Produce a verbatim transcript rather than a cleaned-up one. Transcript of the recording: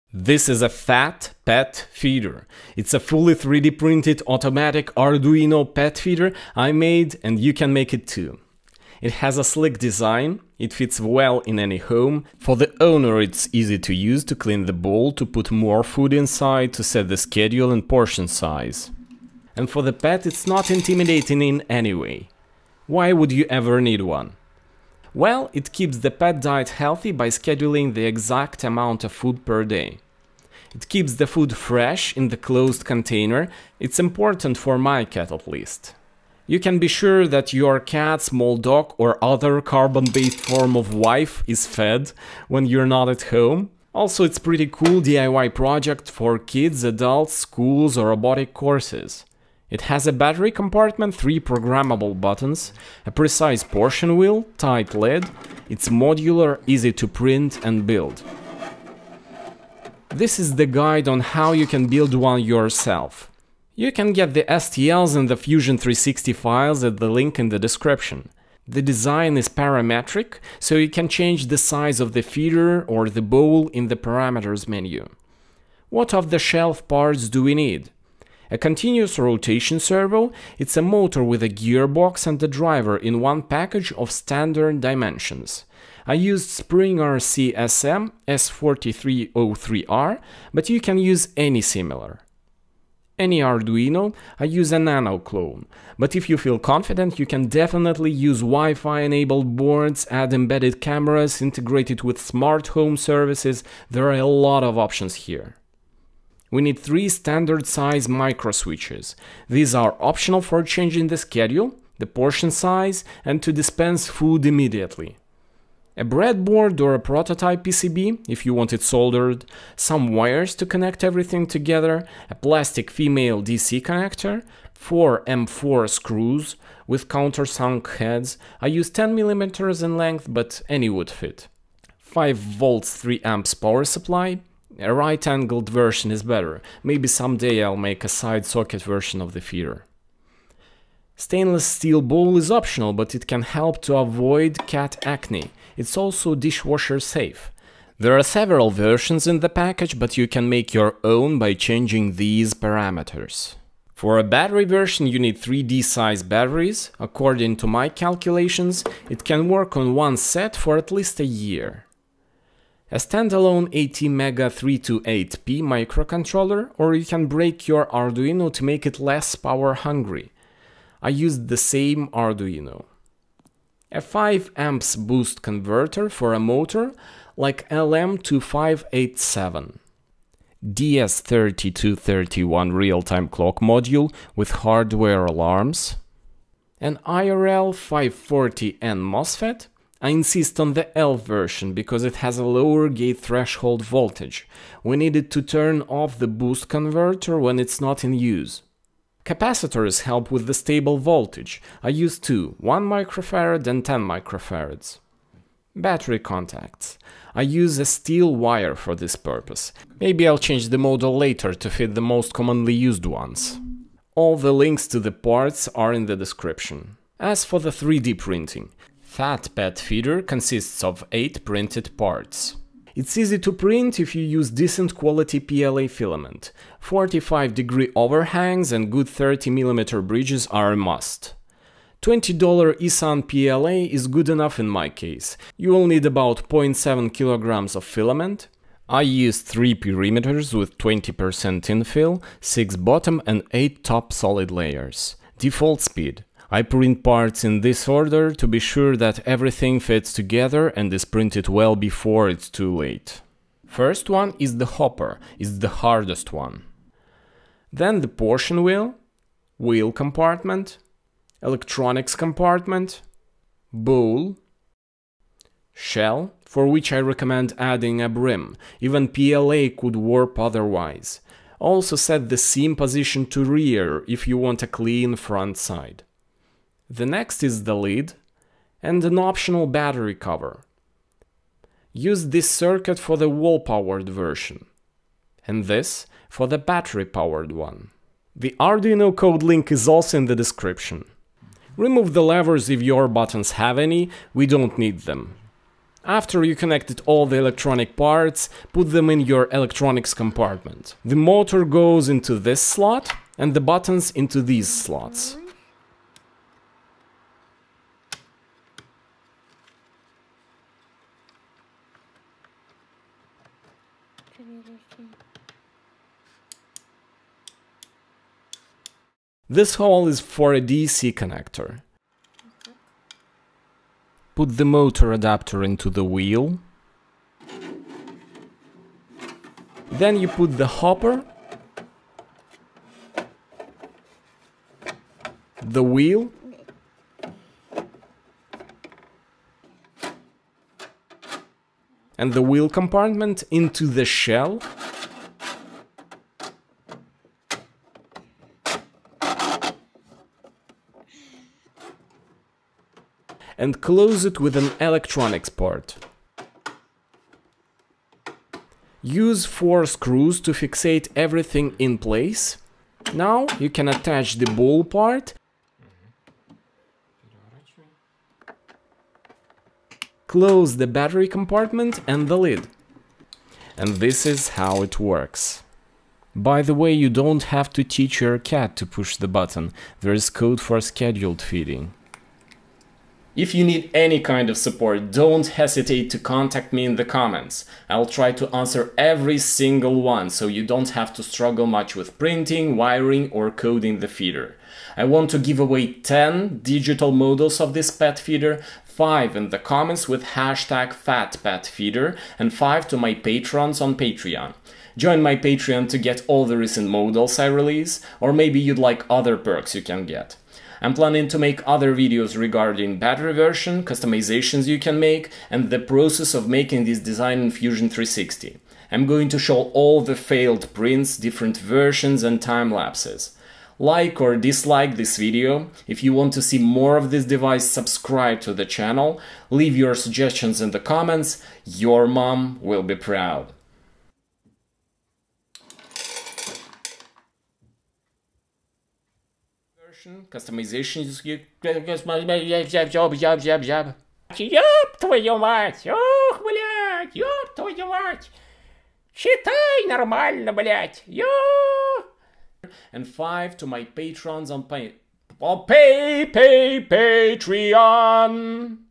This is a fat pet feeder. It's a fully three D printed automatic Arduino pet feeder I made, and you can make it too. It has a slick design, it fits well in any home. For the owner it's easy to use to clean the bowl, to put more food inside, to set the schedule and portion size. And for the pet it's not intimidating in any way. Why would you ever need one? Well, it keeps the pet diet healthy by scheduling the exact amount of food per day. It keeps the food fresh in the closed container. It's important for my cat at least. You can be sure that your cat, small dog or other carbon-based form of wife is fed when you're not at home. Also, it's pretty cool D I Y project for kids, adults, schools or robotic courses. It has a battery compartment, three programmable buttons, a precise portion wheel, tight lid. It's modular, easy to print and build. This is the guide on how you can build one yourself. You can get the S T Ls and the Fusion three sixty files at the link in the description. The design is parametric, so you can change the size of the feeder or the bowl in the parameters menu. What off-the-shelf parts do we need? A continuous rotation servo. It's a motor with a gearbox and a driver in one package of standard dimensions. I used Spring R C S M S four three zero three R, but you can use any similar. Any Arduino, I use a Nano clone, but if you feel confident you can definitely use Wi-Fi enabled boards, add embedded cameras, integrate it with smart home services. There are a lot of options here. We need three standard size micro switches. These are optional for changing the schedule, the portion size, and to dispense food immediately. A breadboard or a prototype P C B, if you want it soldered, some wires to connect everything together, a plastic female D C connector, four M four screws with countersunk heads. I use ten millimeters in length, but any would fit. five volts three amps power supply. A right-angled version is better. Maybe someday I'll make a side socket version of the feeder. Stainless steel bowl is optional, but it can help to avoid cat acne. It's also dishwasher safe. There are several versions in the package, but you can make your own by changing these parameters. For a battery version you need three D size batteries. According to my calculations, it can work on one set for at least a year. A standalone eighty mega three twenty-eight P microcontroller, or you can break your Arduino to make it less power hungry. I used the same Arduino. A five amps boost converter for a motor like L M two five eight seven. D S three two three one real-time clock module with hardware alarms. An I R L five forty N MOSFET. I insist on the L version because it has a lower gate threshold voltage. We needed to turn off the boost converter when it's not in use. Capacitors help with the stable voltage. I use two, one microfarad and ten microfarads. Battery contacts. I use a steel wire for this purpose. Maybe I'll change the model later to fit the most commonly used ones. All the links to the parts are in the description. As for the three D printing, Fat Pet Feeder consists of eight printed parts. It's easy to print if you use decent quality P L A filament. forty-five degree overhangs and good thirty millimeter bridges are a must. twenty dollar I S A N P L A is good enough in my case. You will need about zero point seven kilograms of filament. I used three perimeters with twenty percent infill, six bottom and eight top solid layers. Default speed. I print parts in this order to be sure that everything fits together and is printed well before it's too late. First one is the hopper, it's the hardest one. Then the portion wheel, wheel compartment, electronics compartment, bowl, shell, for which I recommend adding a brim, even P L A could warp otherwise. Also set the seam position to rear if you want a clean front side. The next is the lid and an optional battery cover. Use this circuit for the wall-powered version, and this for the battery-powered one. The Arduino code link is also in the description. Remove the levers if your buttons have any, we don't need them. After you connected all the electronic parts, put them in your electronics compartment. The motor goes into this slot and the buttons into these slots. This hole is for a D C connector. Put the motor adapter into the wheel. Then you put the hopper, the wheel, and the wheel compartment into the shell. And close it with an electronics part. Use four screws to fixate everything in place. Now you can attach the ball part. Close the battery compartment and the lid. And this is how it works. By the way, you don't have to teach your cat to push the button. There is code for scheduled feeding. If you need any kind of support, don't hesitate to contact me in the comments. I'll try to answer every single one, so you don't have to struggle much with printing, wiring or coding the feeder. I want to give away ten digital models of this pet feeder, five in the comments with hashtag FatPetFeeder and five to my patrons on Patreon. Join my Patreon to get all the recent models I release, or maybe you'd like other perks you can get. I'm planning to make other videos regarding battery version, customizations you can make, and the process of making this design in Fusion three sixty. I'm going to show all the failed prints, different versions and time lapses. Like or dislike this video. If you want to see more of this device, subscribe to the channel. Leave your suggestions in the comments. Your mom will be proud. Customization. Ёб твою мать! Ох, блядь! Ёб твою мать! Считай нормально, блядь! Ёб! And five to my patrons on pay, on pay, pay, Patreon.